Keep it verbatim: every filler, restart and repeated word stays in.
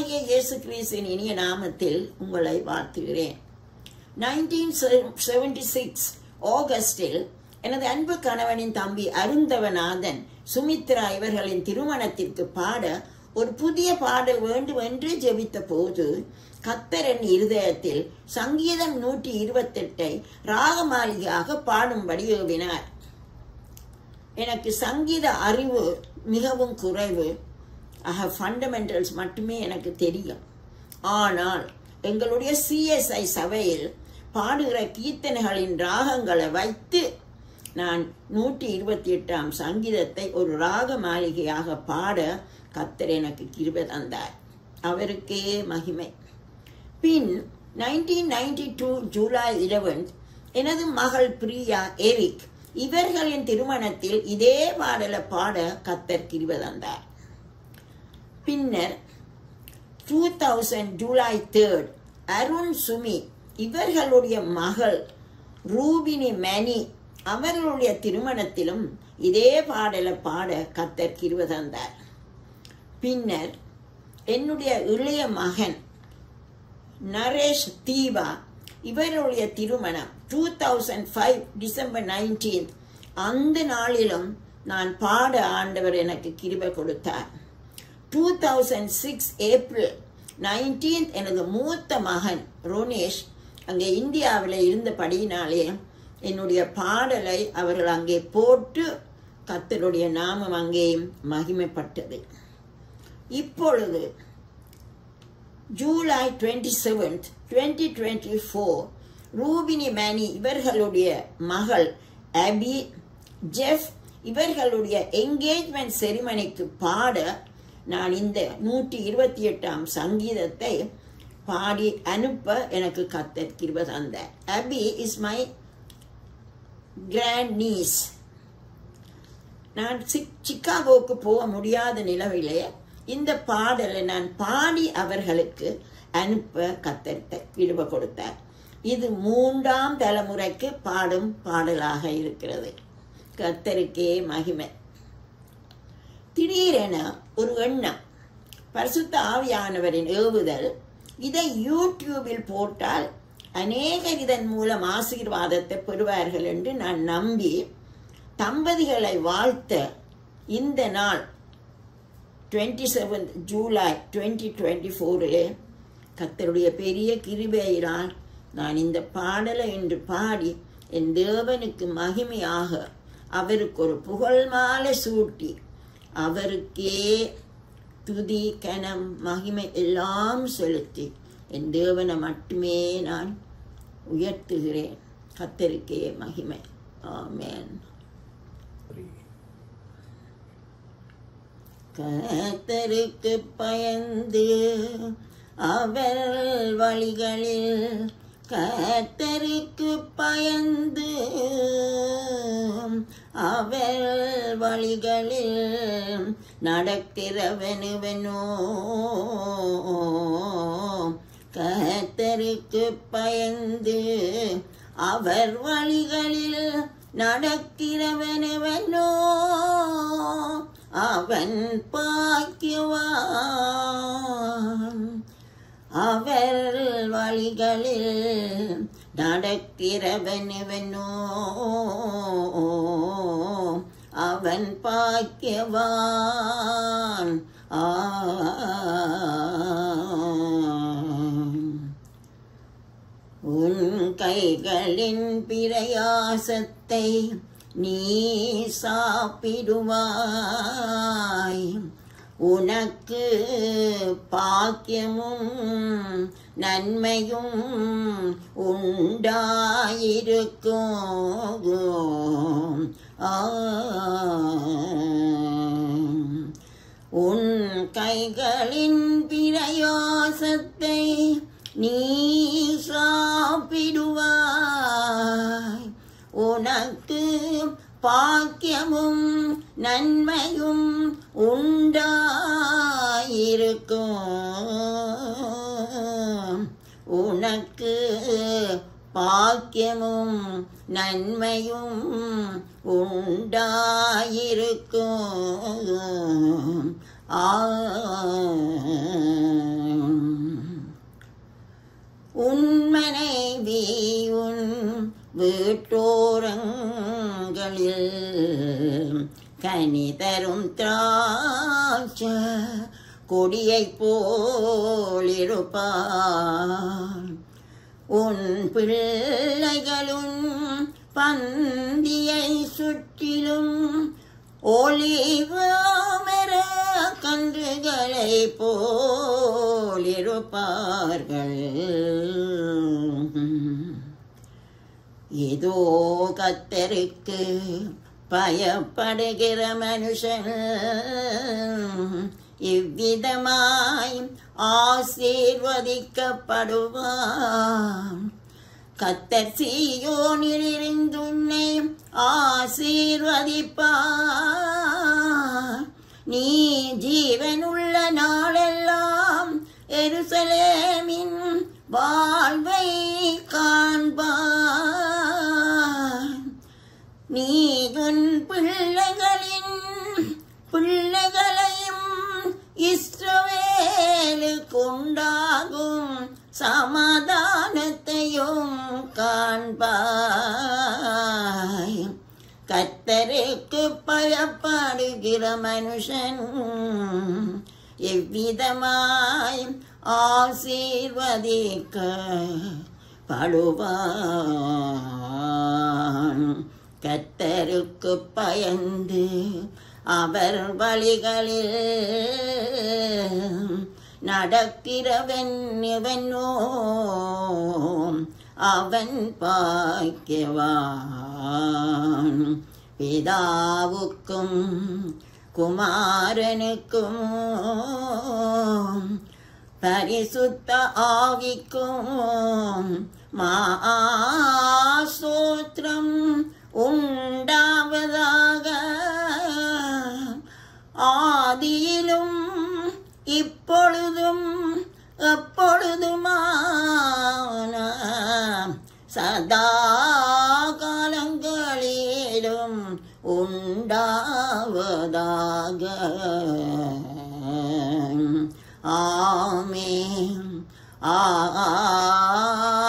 கர்த்தராகிய இயேசு கிறிஸ்துவின் இனிய நாமத்தில் உங்களை வாழ்த்துகிறேன். நைன்டீன் செவன்டி சிக்ஸ் ஆகஸ்டில் எனது அன்பு கணவனின் தம்பி அருந்தவநாதன் சுமித்ரா இவர்களின் திருமணத்திற்கு பாட ஒரு புதிய பாடல் வேண்டும் என்று ஜெபித்த போது கர்த்தரின் இருதயத்தில் சங்கீதம் நூற்றி இருபத்தி எட்டை ராகமாளிகையாக பாடும்படி ஏவினார். எனக்கு சங்கீத அறிவு மிகவும் குறைவு. ஆக ஃபண்டமெண்டல்ஸ் மட்டுமே எனக்கு தெரியும். ஆனால் எங்களுடைய சிஎஸ்ஐ சபையில் பாடுகிற கீர்த்தனைகளின் ராகங்களை வைத்து நான் நூற்றி இருபத்தி எட்டாம் சங்கீதத்தை ஒரு ராக மாளிகையாக பாட கர்த்தர் எனக்கு கிருபை தந்தார். அவருக்கே மகிமை. பின் நைன்டீன் நைன்டி டூ ஜூலை பதினொன்று எனது மகள் பிரியா எரிக் இவர்களின் திருமணத்தில் இதே பாடலை பாட கர்த்தர் கிருபை தந்தார். பின்னர் two thousand July third Arun Sumi இவர்களுடைய மகள் ரூபினி மேனி அவர்களுடைய திருமணத்திலும் இதே பாடலை பாட கர்த்தர் கிருபை தந்தார். பின்னர் என்னுடைய இளைய மகன் நரேஷ் தீபா இவருடைய திருமணம் two thousand five December nineteen அந்த நாளிலும் நான் பாட ஆண்டவர் எனக்கு கிருபை கொடுத்தார். Two thousand six April nineteen எனது மூத்த மகன் ரோனேஷ் அங்கே இந்தியாவில் இருந்தபடியினாலே என்னுடைய பாடலை அவர்கள் அங்கே போட்டு கர்த்தருடைய நாமம் அங்கே மகிமைப்பட்டது. இப்பொழுது July twenty seventh twenty twenty four Rubini மேனி இவர்களுடைய மகள் அபி ஜெஃப் இவர்களுடைய என்கேஜ்மெண்ட் செரிமனிக்கு பாட நான் இந்த நூற்றி இருபத்தி எட்டாம் சங்கீதத்தை பாடி அனுப்ப எனக்கு கர்த்தர் கிருபை தந்தார். Abi is my grand niece. நான் சிக்காகோவுக்கு போக முடியாத நிலவிலே இந்த பாடலை நான் பாடி அவர்களுக்கு அனுப்ப கர்த்தர் கிருபை கொடுத்தார். இது மூன்றாம் தலைமுறைக்கு பாடும் பாடலாக இருக்கிறது. கர்த்தருக்கே மகிமை. திடீரென ஒரு எண்ணம், பரிசுத்த ஆவியானவரின் ஏவுதல், இதை யூடியூபில் போட்டால் அநேகர் இதன் மூலம் ஆசீர்வாதத்தை பெறுவார்கள் என்று நான் நம்பி தம்பதிகளை வாழ்த்த இந்த நாள் twenty seventh July twenty twenty ஃபோரிலே கர்த்தருடைய பெரிய கிருபையினால் நான் இந்த பாடலை என்று பாடி என் தேவனுக்கு மகிமையாக அவருக்கு ஒரு புகழ் மாலை சூட்டி அவருக்கே துதி கனம் மகிமை எல்லாம் செலுத்தி என் தேவனை மட்டுமே நான் உயர்த்துகிறேன். கர்த்தருக்கே மகிமை. ஆமென். கர்த்தருக்கு பயந்து அவர் வழிகளில் கர்த்தருக்கு பயந்து அவர் வழிகளில் நடக்கிறவனுவனோ கர்த்தருக்கு பயந்து அவர் வழிகளில் நடக்கிறவனுவனோ அவன் பாக்கியவான். அவர் வழிகளில் நடக்கிறவனுவனோ அவன் பாக்கியவான். ஆ உன் கைகளின் பிரயாசத்தை நீ சாப்பிடுவாய். உனக்கு பாக்கியமும் நன்மையும் உண்டாயிருக்கும். உன் கைகளின் பிரயாசத்தை நீ சாப்பிடுவாய். உனக்கு பாக்கியமும் நன்மையும் உண்டாயிருக்கும். உனக்கு பாக்கியமும் நன்மையும் உண்டாயிருக்கும். ஆ வீட்டோரங்களில் கனி தரும் திராட்ச கொடியை போலிருப்பார். உன் பிள்ளைகளும் பந்தியை சுற்றிலும் ஒலிவமர கன்றுகளை போலிருப்பார்கள். ஏதோ கர்த்தருக்கு பயப்படுகிற மனுஷன் இவ்விதமாய் ஆசீர்வதிக்கப்படுவான். கர்த்தர் சீயோனில் இருந்து உன்னை ஆசீர்வதிப்பார். நீ ஜீவனுள்ள நாளெல்லாம் எருசலேமின் வாழ்வை காண்பார். நீ உன் பிள்ளைகளின் பிள்ளைகளையும் இஸ்ரவேலுக்கு உண்டாகும் சமாதானத்தையும் காண்பாய். கர்த்தருக்கு பயப்படுகிற மனுஷன் எவ்விதமாய் ஆசீர்வதிக்கப்படுவான். கர்த்தருக்கு பயந்து அவர் வழிகளில் நடக்கிறவன் எவனோ அவன் பாக்கியவான். பிதாவுக்கும் குமாரனுக்கும் பரிசுத்த ஆவிக்கும் மாசோத்திரம் உண்டாவதாக. ஆதியிலும் இப்பொழுதும் எப்பொழுதுமான சதா காலங்களிலும் உண்டாவதாக. ஆமென். ஆ